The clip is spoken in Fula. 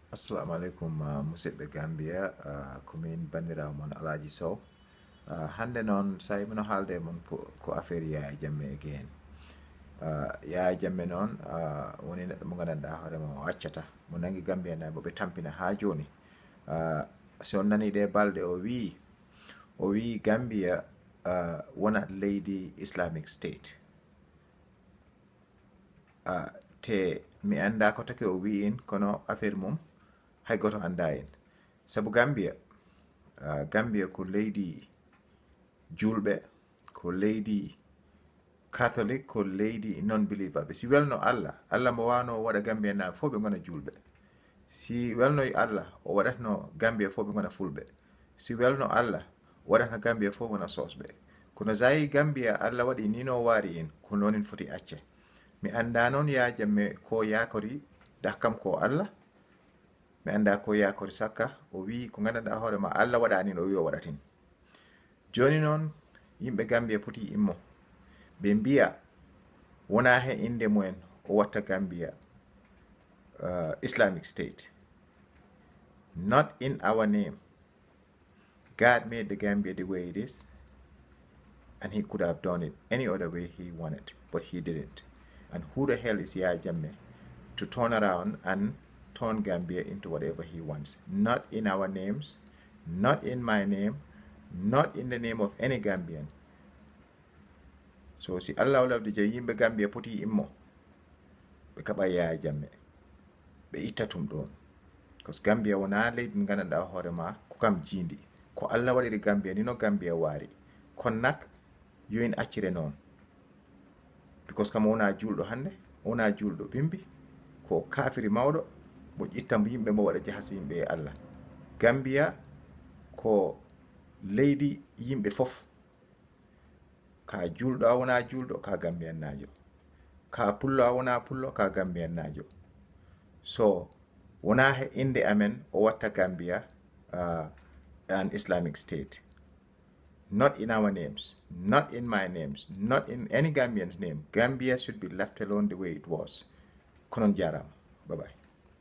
Assalamu alaikum musidɓe Gambia komin bandirawo mon Alhajie Sowe hande noon so mino haalde mon ko affaire Yaya Jammeh again Yaya Jammeh noon woni neɗɗo mo gandanɗa hoorema o accata mo nangi Gambia nani boɓe tampina ha joni so on nani ɗe balɗe o wi Gambia wonat leydi Islamic State te mi anda ko take o wi en kono affaire mum hay goto anda en sabu Gambia ko leydi julɓe ko leydi catholic ko leydi non believer ɓe si welno Allah mo wano waɗa Gambia na fof ɓe gona julɓe si welnoy Allah o waɗatno Gambia fof ɓe gona fulɓe si welno Allah o waɗatno Gambia fof wona sosɓe kono zayi Gambia Allah waɗi ni no waari en ko noon en foti acce mi anda noon Yaya Jammeh ko yakori dakam ko Allah mi anda ko yakori sakka o wi ko gandanɗa hoorema Allah waɗani o wi o waɗatin joni noon yimɓe Gambia poti immo ɓe mbiya wona he inde mumen o watta Gambia Islamic State, not in our name. God made the Gambia the way it is, and he could have done it any other way he wanted, but he didn't. And who the hell is Yaya Jammeh to turn around and turn Gambia into whatever he wants? Not in our names, not in my name, not in the name of any Gambian. So si Allah lafde je yimɓe Gambia poti immo ɓe kaɓa Yaya Jammeh ɓe itta tum ɗon, because Gambia wona leydi gandanɗa hoorema ko kam jindi ko Allah waɗiri Gambia ni no Gambia waari kon nak yo en accire noon, because kam wona julɗo hande wona julɗo bimbi ko kafiri mawɗo mo ƴittam yimɓe mo waɗa jahasa yimɓe e Allah. Gambia ko leydi yimɓe fof, ka julɗo a wona julɗo ka Gambian najo, ka pullo a wona pullo ka Gambian najo. So wona he inde amen o watta Gambia an Islamic State, not in our names, not in my names, not in any Gambian's name. Gambia should be left alone the way it was. Konon jarama. Bye bye.